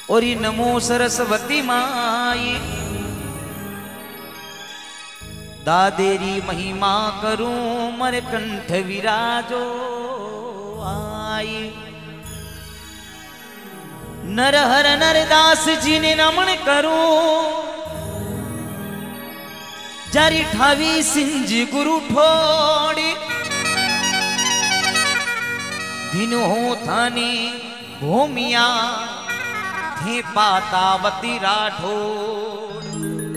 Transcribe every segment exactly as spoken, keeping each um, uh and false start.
और नमो सरस्वती माई दादेरी महिमा करूं मर कंठ विराजो आई। नर हर नरदास जी ने नमन करूं जारी ठावी सिंज गुरु ठोड़ी दिनो थानी भूमिया थे पातावती राठौड़।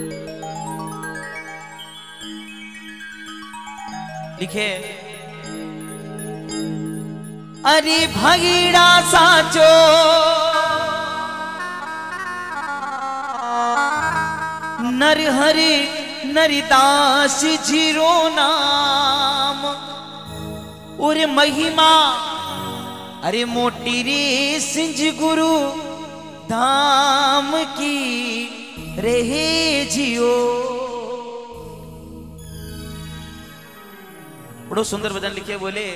लिखे अरे भगीड़ा साचो नर हरि नरिदास जीरो नाम और महिमा अरे मोटी रे सिंज गुरु धाम की रहे जियो। बड़ो सुंदर भजन लिखे बोले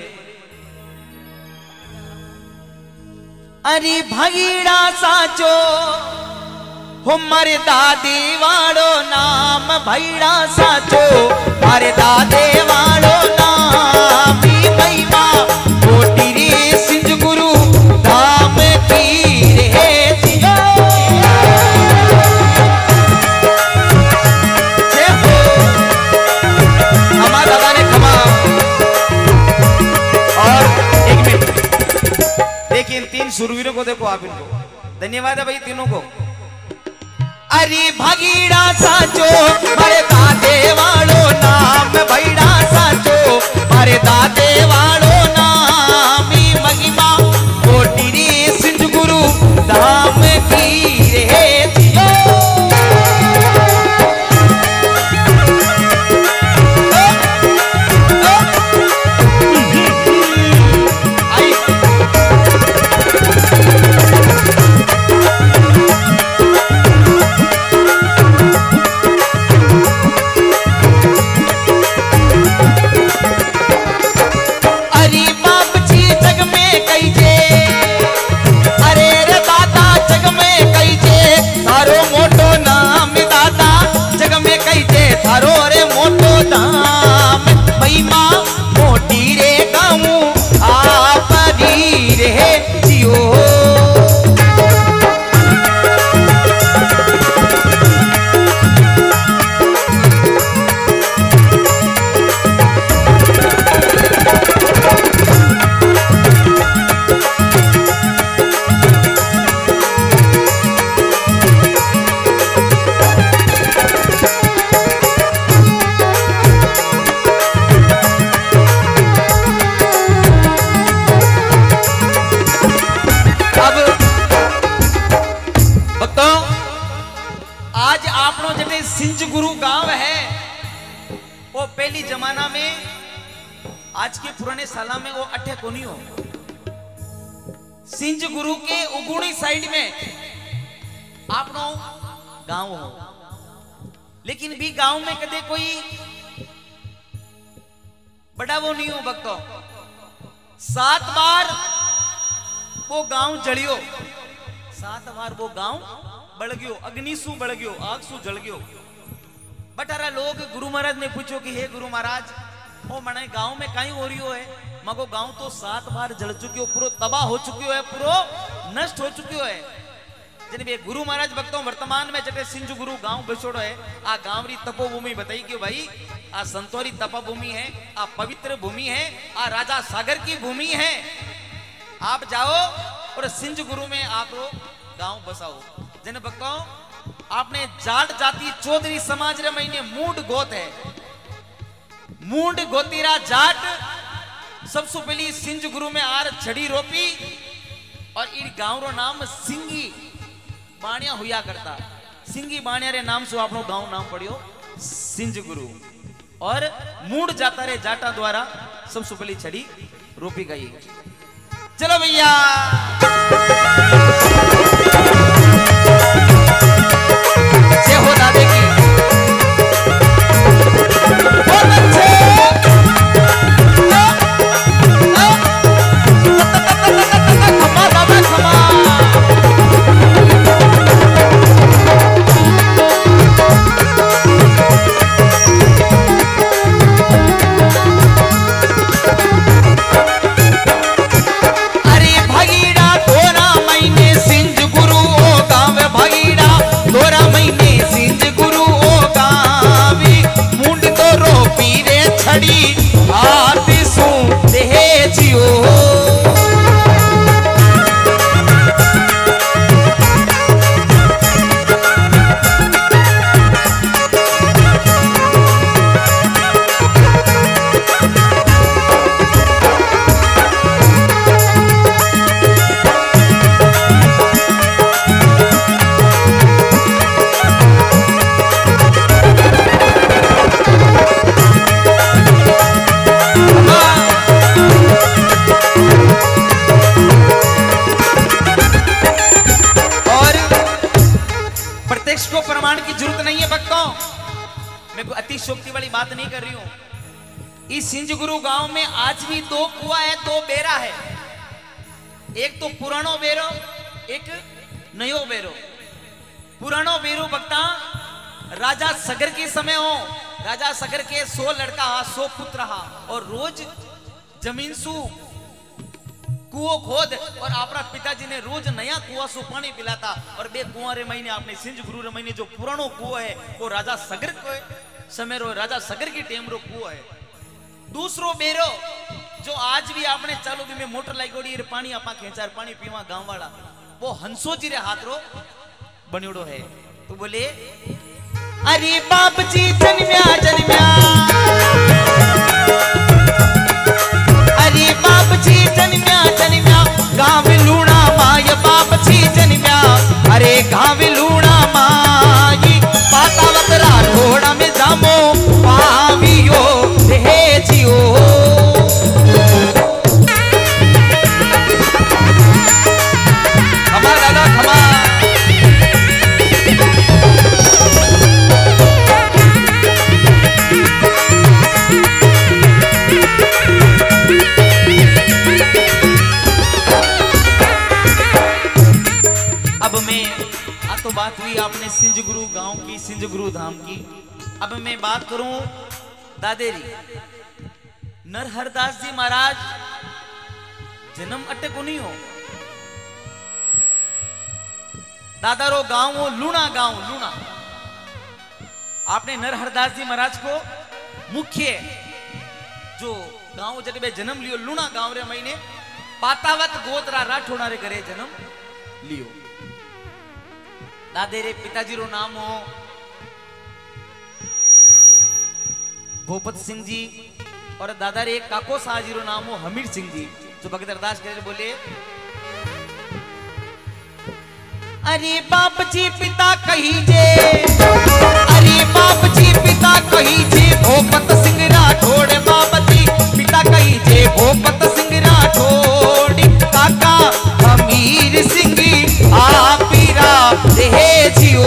अरे भगीड़ा साचो हो मारे दादी वालो नाम भैड़ा साचो मारे दादे वालो नाम महिमा मोटी रे सिंज गुरु धाम की रहे जियो। हमारा दादा ने क्षमा। और एक मिनट देखिए इन तीन सुरवीरों को देखो आप इनको धन्यवाद है भाई तीनों को। अरे भगीड़ा साचो मारे दादे वालो नाम भैड़ा साचो मारे दादे वालो नाम महिमा कोटि रे सिंध गुरु धाम की रहे जियो। थारो रे मोटो धाम महिमा मोटी रे गाऊं आप रे जियो। सिंज गुरु गांव है वो पहली जमाना में आज के पुराने साला में वो अठे कोनी हो। सिंज गुरु के उगुणी साइड में आपनो गांव हो लेकिन भी गांव में कदे कोई बड़ा वो नहीं हो भक्तों। सात बार वो गांव जलियो सात बार वो गांव बढ़ गयो अग्नि सु बढ़ गयो आग सु जल गयो। बटारा लोग गुरु महाराज ने पूछो कि हे गुरु महाराज ओ मने गांव में कहीं हो रियो है मगो गांव तो सात बार जल चुकियो पूरो तबाह हो चुकियो है पूरो नष्ट हो चुकियो है। जने बे गुरु महाराज भक्तों वर्तमान में जटे सिंज गुरु गांव बसोड़ो है आ गांव री तपोभूमि बताई कि भाई आ संतोरी तपोभूमि है आ पवित्र भूमि है आ राजा सागर की भूमि है। आप जाओ और सिंज गुरु में आप गांव बसाओ। जन भक्तों आपने जाट जाति चौधरी समाज रे महीने मूड गोत है मूड गोतीरा जाट सबसे पहली सिंज गुरु में आर छड़ी रोपी और इन गांव रो नाम सिंगी बाणिया हुआ करता। सिंगी बाणिया रे नाम से आपनो गांव नाम पड़ियो सिंज गुरु और मूड जाता रे जाटा द्वारा सबसे पहली छड़ी रोपी गई। चलो भैया जय हो दादे की खमा दादा खमा। पुराण की जरूरत नहीं है भक्तों, मैं कोई अतिशोक्ति वाली बात नहीं कर रही हूं। इस सिंज गुरु गांव में आज भी दो कुआ है, दो बेरा है, एक तो पुरानो बेरो, एक नयो बेरो। पुरानो बेरो भक्ता राजा सगर के समय हो, राजा सगर के सौ लड़का हा, सौ पुत्र हा, और रोज जमीन सु कुओं खोद और अपना पिताजी ने रोज नया कुआ सु पानी पिलाता। और बे कुआ रे महीने आपने सिंज गुरु रे महीने जो पुरानो कुआ है वो राजा सगर को समय रो, राजा सगर की टेम रो कुआ है। दूसरो बेरो जो आज भी आपने चालू भी में मोटर लाई गोड़ी पानी आपा खेचार पानी पीवा गांव वाला, वो हंसो जी रे हाथ रो बन्योड़ो है। तो बोले अरे बाप जी जन्म्या जन्म्या, अरे बाप जी जन्म्या जन्म्या गांव लूणा माय, बाप जी जन्म्या अरे गांव लूणा माई, पातावत राठौड़ा में जामो पावियो हे जियो। खमा दादा खमा। अब मैं आ तो बात हुई आपने सिंज गुरु गांव की, सिंज गुरु धाम की। अब मैं बात करूं दादेरी नरहरदास जी महाराज जन्म अटे को नहीं हो, दादारो गांव हो लूणा गांव, लूणा। आपने नरहरदास जी महाराज को मुख्य जो गांव जब जन्म लियो लूणा गांव रे महीने पातावत गोत्रा राठौड़ा रे घरे जन्म लियो। दादे रे पिताजी रो नाम हो भूपत सिंह जी, और दादा रे काको शाह जी रो नाम हो हमीर सिंह जी। जो भगत अरदास करे बोले अरे बाप जी पिता कही जे, अरे बाप जी पिता कही जे भूपत सिंह राठौड़, बाप जी पिता कही जे भूपत सिंह राठौड़, काका हमीर सिंह आपीरा रे जियो।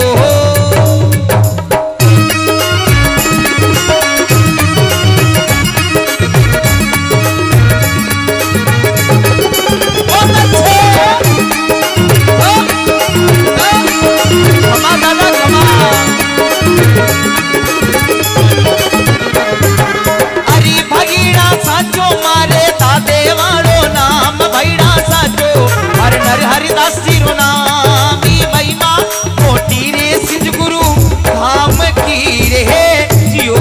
अरे भगीड़ा साचो मारे दादे वालो नाम भैड़ा साचो, हर नर हरिदास जी रो नाम महिमा मोटी रे सिंज गुरु धाम की रे जियो।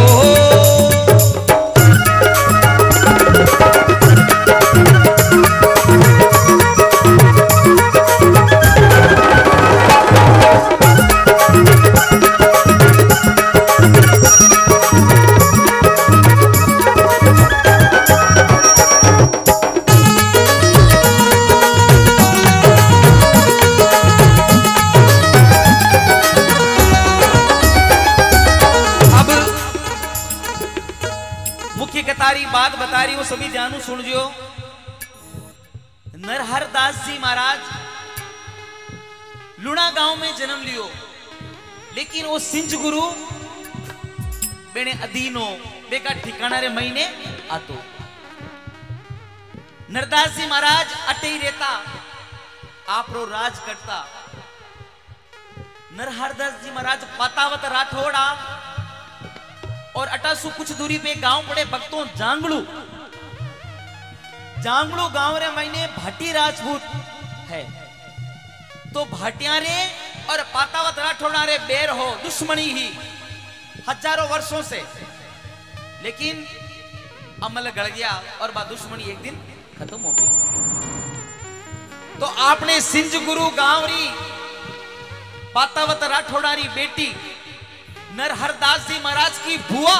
बात बता रही हूं सभी जानू सुन जो। नरहरदास जी महाराज लूणा गांव में जन्म लियो, लेकिन वो सिंज गुरु बेने अधीनो बेका ठिकाना रे महीने आतो। नरदास जी महाराज अटे ही रहता, आप रो राज करता। नरहरदास जी महाराज पातावत राठौड़ा और अटासू कुछ दूरी पे गांव पड़े भक्तों जांगलू। जांगलू गांव रे महीने भाटी राजपूत है, तो भाटिया रे और पातावत राठौड़ा रे बेर हो, दुश्मनी ही हजारों वर्षों से, लेकिन अमल गड़ गया और बा दुश्मनी एक दिन खत्म हो गई। तो आपने सिंज गुरु गांव री पातावत राठौड़ा री बेटी नरहरदास जी महाराज की बुआ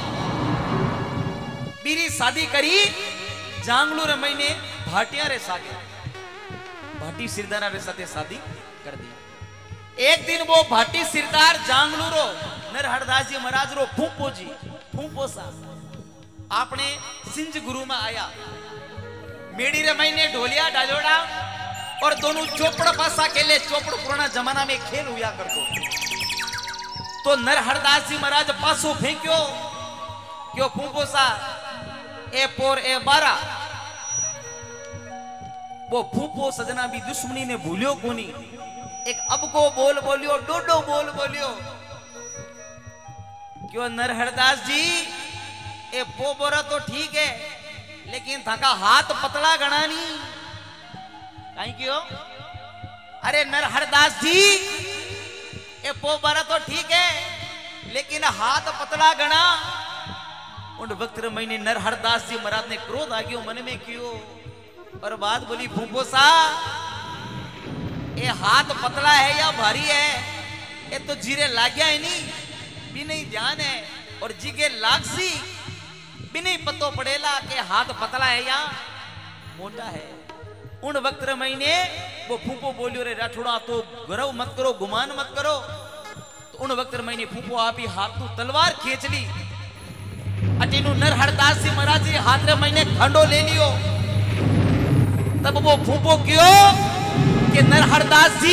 बीरी शादी करी जांगलू रे महीने भाटिया रे साथे, भाटी सिरदार रे साथे शादी कर दी। एक दिन वो भाटी सिरदार जांगलू रो नरहरदास जी महाराज रो फूफो जी फूफो सा आपने सिंज गुरु में आया। मेड़ी रे महीने ढोलिया डालोड़ा और दोनों चोपड़ पासा के लिए, चोपड़ पुराना जमाना में खेल हुआ करतो। तो नरहरदास जी महाराज पासो फेंक्यो क्यों फूफो सा ए पोर ए बारा वो फूफो सजना भी दुश्मनी ने भूलियो कोनी एक अब को बोल बोलियो डोडो बोल बोलियो क्यों नरहरदास जी ए पो बोरा तो ठीक है लेकिन थाका हाथ पतला गणा नहीं कहीं क्यों अरे नरहरदास जी ए पो बोरा तो ठीक है लेकिन हाथ पतला गणा उन वक्त मैंने नरहरदास जी महाराज ने क्रोध आ गयो मन में क्यों और बात बोली फूफो सा ये हाथ पतला है या भारी है ये तो जीरे लाग्या है नहीं भी नहीं ध्यान है और जीगे लागसी भी नहीं पतो पड़ेला के हाथ पतला है या मोटा है उन वक्त मैंने वो फूफो बोलियो रे राठौड़ा तो गौरव मत करो गुमान मत करो तो उन वक्त मैंने फूफो आप ही हाथ तो तलवार खींच ली अटीनु नरहरदास जी महाराज जी हाथ रे मैंने खंडो ले लियो तब वो फूफो क्यों कि नरहरदास जी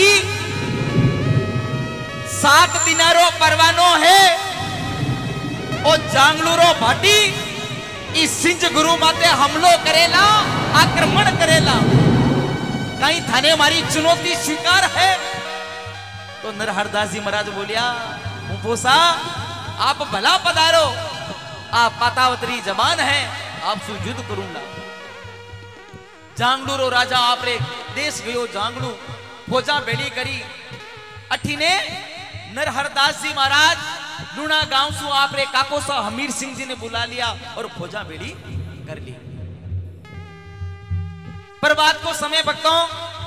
सात दिनारो परवानो है और जांगलूरो भाटी इस सिंज गुरु माते हमलो करेला आक्रमण करेला कहीं थाने मारी चुनौती स्वीकार है तो नरहरदास जी महाराज बोलिया फूफो सा आप भला पधारो आप पातावतरी जबान है आपसे युद्ध करूंगा जांगलू राजा आपरे देश गयो जांगलू फौजा बेली करी अठी ने नरहरदास जी महाराज लूणा गांव सु आपरे काको सा हमीर सिंह जी ने बुला लिया और फौजा बेली कर ली पर बात को समय भक्तों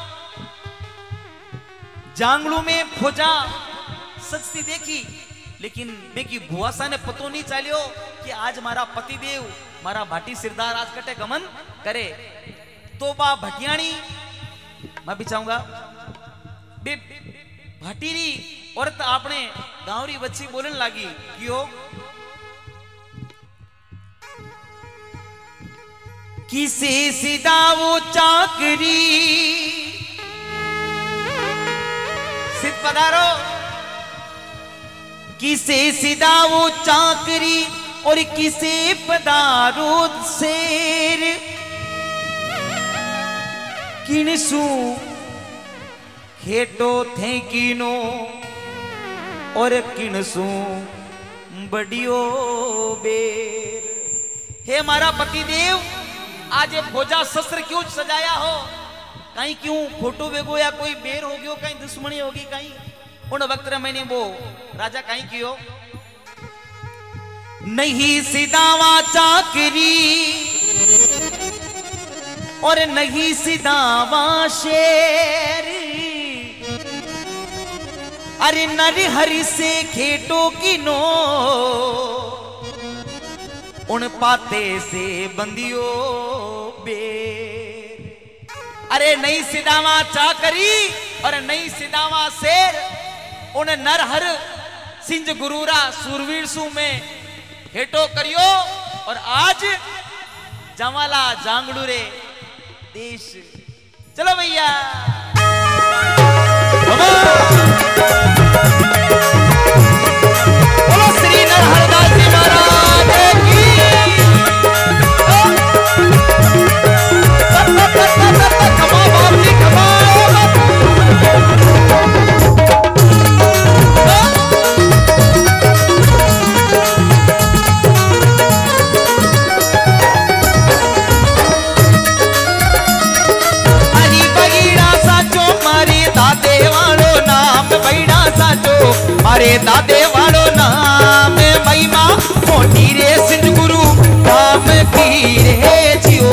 जांगलू में फौजा सस्ती देखी लेकिन बेकी भुआसा ने पतो नहीं चालियो कि आज मारा पतिदेव मारा भाटी सिरदार आज कटे गमन करे तो बा भटियाणी मैं भी चाहूंगा बे भाटीरी औरत आपने गांवरी बच्ची बोलने लगी क्यों किसे सिदावो चाकरी सिद्ध पधारो किसे सिदावो चाकरी और किसे पधारो शेर किनसु खेटो थे किनो और किनसु बड़ियो बेर हे मारा पतिदेव आज ये फौजा शस्त्र क्यों सजाया हो कहीं क्यों खोटो वेगो या कोई बेर हो गयो कहीं दुश्मनी होगी कहीं उन वक्त मैंने वो राजा कहीं क्यों नहीं सिदावा चाकरी और नहीं सिदावा शेर अरे नर हरि से खेटो किनो उन पाते से बंदियो बेर अरे नहीं सिदावा चाकरी और नहीं सिदावा शेर उन नरहर सिंज गुरुरा सूरवीर सु में हेटो करियो और आज जमाला जांगलू रे देश चलो भैया बोलो श्री नरहरदास जी महाराज की खमा बाप जी खमा मारे दादे वालो नाम महिमा मोटी रे सिंध गुरु नाम की रे जियो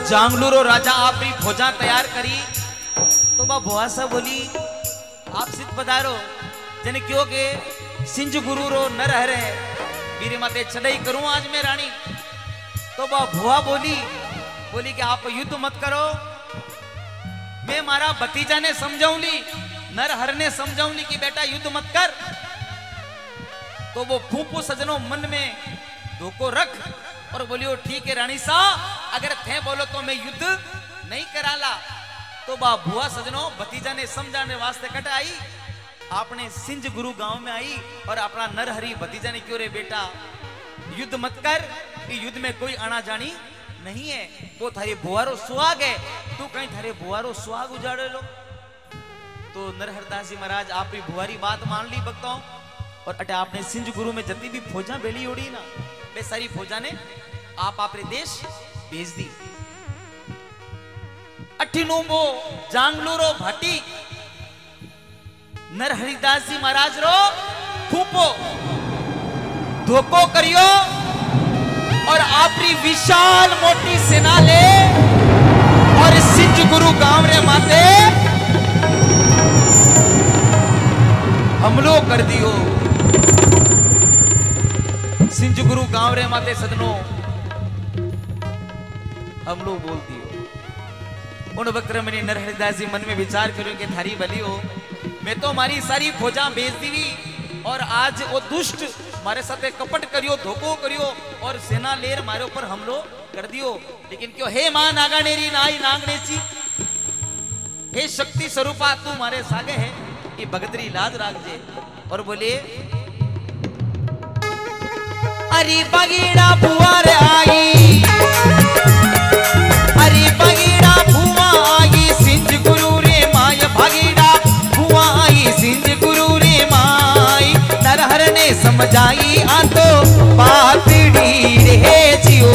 जांगलू रो राजा आपरी फौजा तैयार करी तो बा भुआ सा बोली आप सिद्ध पधारो जने क्यों के सिंज गुरु रो न रह रहे वीरे माते चढ़ाई करूं आज मैं रानी। तो बा भुआ बोली बोली कि आप युद्ध मत करो, मैं मारा भतीजा ने समझाऊंगी, नरहर ने समझाऊंगी कि बेटा युद्ध मत कर। तो वो फूफू सजनों मन में धोखो रख और बोलियो ठीक है रानी सा अगर थे बोलो तो मैं युद्ध नहीं कराला। तो बा भुआ सजनों भतीजा ने समझाने वास्ते कट आई, आपने सिंज गुरु गांव में आई और अपना नरहरी भतीजा ने क्यों रे बेटा युद्ध मत कर, युद्ध में कोई आना जानी नहीं है, वो थारे बुआरो सुहाग है, तू कहीं थारे बुआरो सुहाग उजाड़े लो। तो नरहरदास जी महाराज आपकी बुआरी बात मान ली भक्तों और अटे आपने सिंज गुरु में जती भी फौजा बेली उड़ी ना वे सारी फौजा ने आप अपने देश भेज दी। अठिनो वो जांगलू रो भाटी नरहरिदास जी महाराज रो फूपो धोखो करियो और आपरी विशाल मोटी सेना ले और सिंज गुरु गांव रे माते हमलो कर दियो। सिंज गुरु गांव रे माते सदनो हमलो बोल दियो। उन वक्त मैंने नरहरिदास जी मन में विचार करो कि थारी भली हो, मैं तो मारी सारी फौजा भेज दी और आज वो दुष्ट मारे साथे कपट करियो धोखो करियो और सेना लेर मारे ऊपर हमलो कर दियो। लेकिन क्यों हे मां नागानेरी नाई नागनेची हे शक्ति स्वरूपा तू मारे सागे है कि भगतरी लाज राखजे। और बोले अरे बगीड़ा बुआर आई, अरे बगीड़ा भुआ आई सिंज गुरु रे माय, बगीड़ा भुआ आई सिंज गुरु रे माई, नरहर ने समझाई आ तो पापड़ी रे जियो।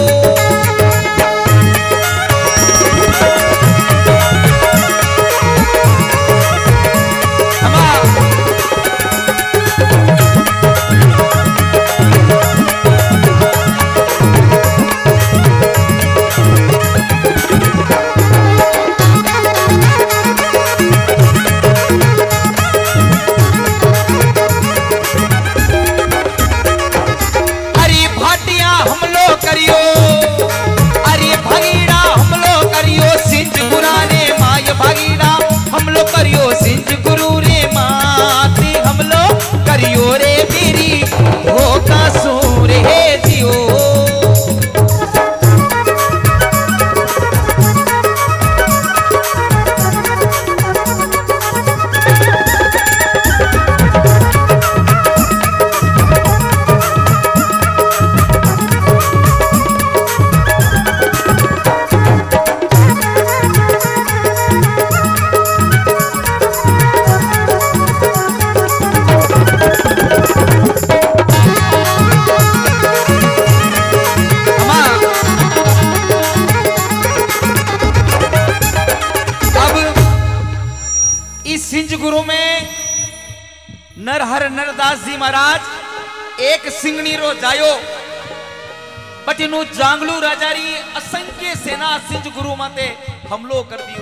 नरहर नरदास जी महाराज एक सिंगनी रो जायो बटिनु जांगलू राजारी असंख्य सेना सिंज गुरु माते हमलो कर दियो।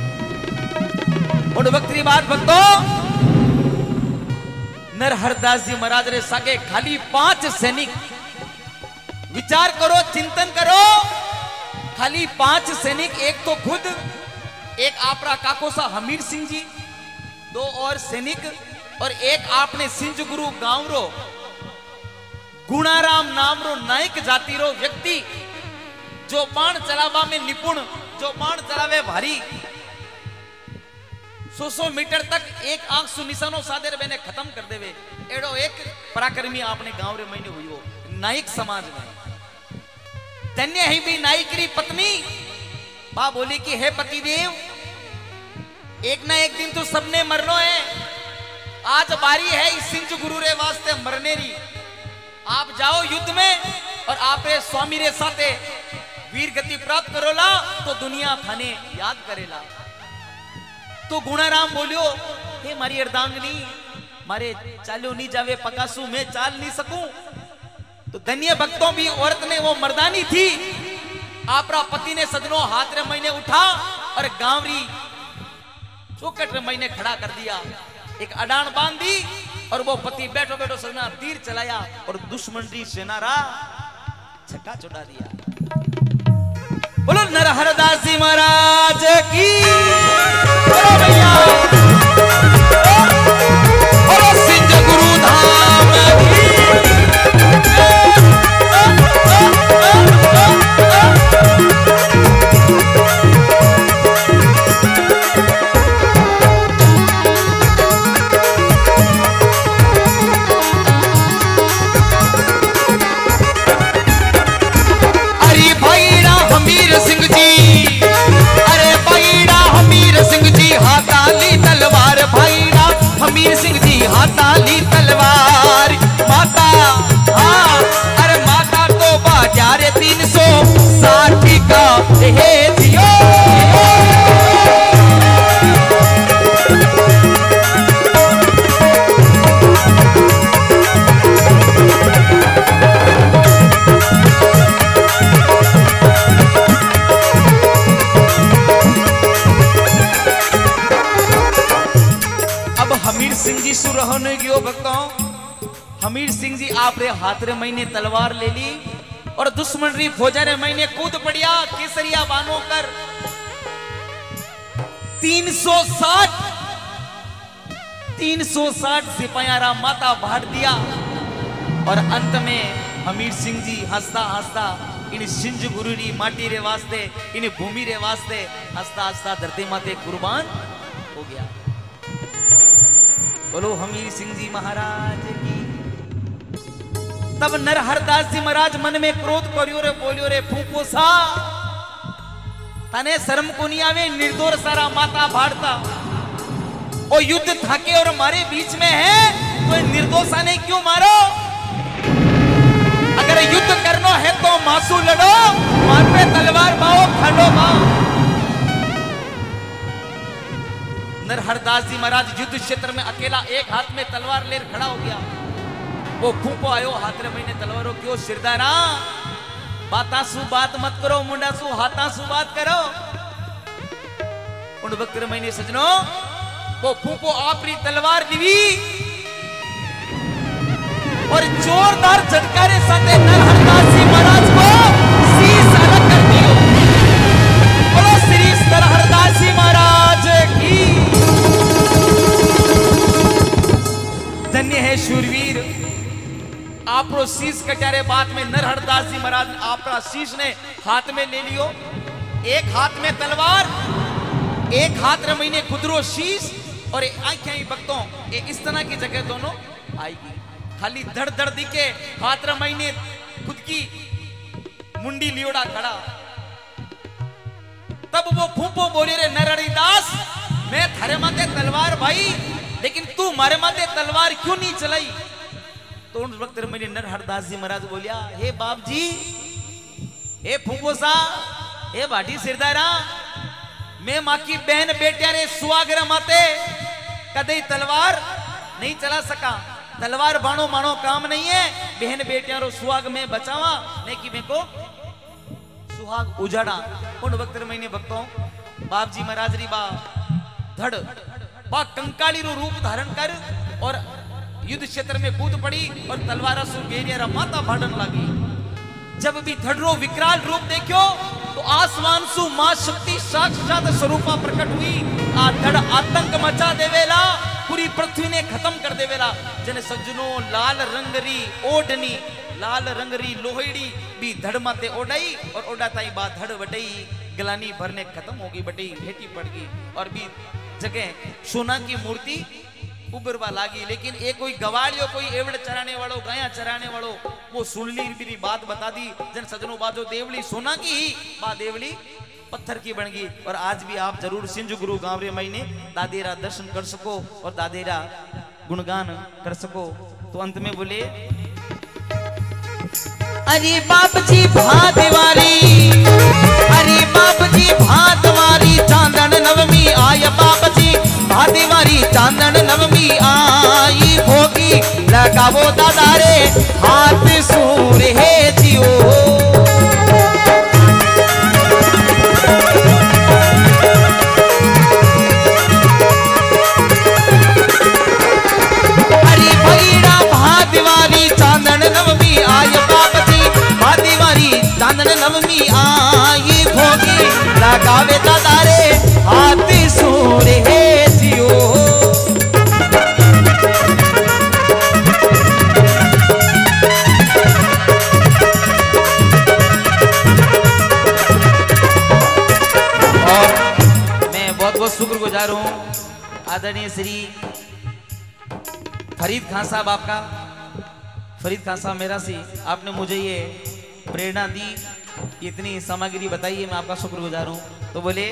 उन वक्त की बात भक्तो नरहरदास जी महाराज रे सागे खाली पांच सैनिक, विचार करो चिंतन करो, खाली पांच सैनिक, एक तो खुद, एक आपरा काकोसा हमीर सिंह जी, दो और सैनिक और एक आपने सिंज गुरु गांव रो गुणाराम नाम रो नायक जाति रो व्यक्ति जो बाण चलावा में निपुण, जो बाण चलावे भारी, सौ सौ मीटर तक एक आंख सु निशानो सादेर बेने खत्म कर देवे एड़ो एक पराक्रमी आपने गांव रे महीने हुई हो नायक समाज में। धन्य ही भी नायकरी पत्नी बा बोली कि हे पतिदेव एक ना एक दिन तो सबने मरनो है, आज बारी है इस सिंज गुरु रे वास्ते मरने री, आप जाओ युद्ध में और आप रे स्वामी रे साथे वीर गति प्राप्त करोला तो दुनिया थाने याद करेला। तो गुणाराम बोलियो हे मारी अर्धांगनी मारे चालो नहीं जावे पकासू मैं चाल नहीं सकूं। तो धन्य भक्तों भी औरत ने वो मर्दानी थी आपरा पति ने सजनो हाथ रे महीने उठा और गांवरी चौकट रे महीने खड़ा कर दिया, एक अडान बांध दी और वो पति बैठो बैठो सजना तीर चलाया और दुश्मन री सेना रा छक्का चुड़ा दिया। बोलो नरहरदास जी महाराज की, बोलो भैया, बोलो सिंध गुरु धाम की। हमीर सिंह जी हाथाली तलवार, माता हाँ अरे माता तो बाजार तीन सौ साठ का हे दियो। हमीर सिंह जी सुरहोने गयो भक्तों, हमीर सिंह जी आप रे हाथ रे महीने तलवार ले ली और दुश्मन री फौजा रे महीने कूद पड़िया केसरिया बानो कर तीन सौ साठ तीन सौ साठ सिपाहियारा माता भाट दिया और अंत में हमीर सिंह जी हंसता हंसता इन सिंज गुरु री माटी रे वास्ते, इन भूमि रे वास्ते हंसता हंसता धरती माते कुर्बान हो गया। बोलो हमीर सिंह जी महाराज की। तब नरहरदास जी महाराज मन में क्रोध करियो रे, बोलियो रे फूफो सा तने शर्म को नहीं आवे, निर्दोष सारा माता भाड़ता ओ युद्ध थाके और हमारे बीच में है तो निर्दोषा ने क्यों मारो? अगर युद्ध करना है तो मासू लड़ो, मार पे तलवार माओ, खड़ो माओ। नरहरदास जी महाराज युद्ध क्षेत्र में अकेला एक हाथ में तलवार ले खड़ा हो गया। वो फूफो आयो हाथ रे महीने तलवारो क्यों सिरदारा बातासु बात मत करो, मुंडासु हाथासु बात करो। उन वक्त रे महीने सजनो वो फूफो आपरी तलवार निवी और जोरदार झटकारे साथे नरहरदास जी महाराज को शीश अलग कर दियो। बोलो श्री नरहरदास जी महाराज की। धन्य है शूरवीर, आपरो शीश कटारे बाद में नरहरदास जी महाराज आपरा शीश ने हाथ में ले लियो। एक हाथ में तलवार, एक हाथ रे महीने खुदरो शीश और आंखें ही भक्तों इस तरह की जगह दोनों आएगी। खाली धड़ धड़ दिखे हाथ रे महीने खुद की मुंडी लियोड़ा खड़ा। तब वो फूफो बोले रे नरहरिदास, मैं थारे माथे तलवार भाई, लेकिन तू मारे माथे तलवार क्यों नहीं चलाई? तो उन वक्त मेरे नरहरदास जी महाराज बोलिया, हे बाप जी, हे फूफो सा, हे बाटी सिरदारा, मैं माँ की बहन बेटिया रे सुहागरा माते कदे तलवार नहीं चला सका। तलवार बाणो मानो काम नहीं है, बहन बेटिया रो सुहाग में बचावा नहीं कि मेरे को सुहाग उजाड़ा। उन वक्त मैंने भक्तों बाप जी महाराज री बा धड़ बा कंकाली रो रूप धारण कर और युद्ध क्षेत्र में कूद पड़ी और तलवारा सु गेरिया माता भाड़न लगी। जब भी धड़रो विकराल रूप देखो तो आसमान सु मां शक्ति साक्षात स्वरूपा प्रकट हुई। आ धड़ आतंक मचा देवेला, पूरी पृथ्वी ने खत्म कर देवेला। जने सज्जनों लाल रंगरी ओढ़नी, लाल रंगरी लोहड़ी भी धड़ माते ओढ़ाई और ओढ़ाताई बाद धड़ वटई गलानी भरने खत्म होगी, बटई भेटी पड़ गई और भी जगह सोना की मूर्ति उबरवा लागी। लेकिन एक कोई गवाड़ियो, कोई एवड़ चराने वालों, गाया चराने वालों, वो सुन ली मेरी बात बता दी। जन सजनों बाजो देवली सोना की ही बा देवली पत्थर की बन गई। और आज भी आप जरूर सिंज गुरु गांवरे महीने दादेरा दर्शन कर सको और दादेरा गुणगान कर सको। तो अंत में बोले, अरे बाप जी भादवारी, अरे बाप जी भादवारी, चांदन नवमी आय बाप जी भादवारी, चांदन नवमी आई, भोगी लगावो दादा रे हाथ सूर है जियो। नवमी आई भोगी लगावे दादारे हाथ सूरे जियो। और मैं बहुत बहुत शुक्रगुजार हूँ आदरणीय श्री फरीद खान साहब आपका। फरीद खान साहब मेरा सी आपने मुझे ये प्रेरणा दी, इतनी सामग्री बताई है, मैं आपका शुक्रगुजार हूँ। तो बोले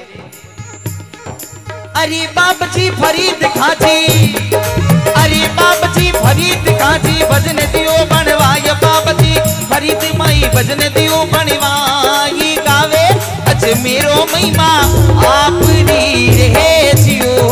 अरे बाप जी फरीद खान जी, अरे बाप जी फरीद खान जी भजन दियो बनवाय, बाप जी फरीद माई भजन दियो बनवाई गावे अज मेरो महिमा आप रहे जियो।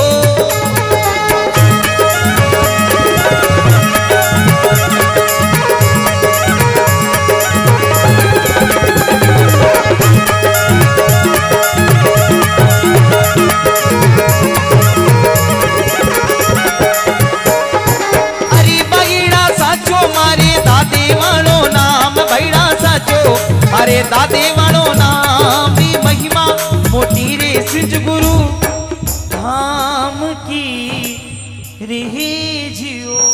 अरे दादे वालो नाम भी महिमा मोटी रे सिंज गुरु धाम की रे जियो।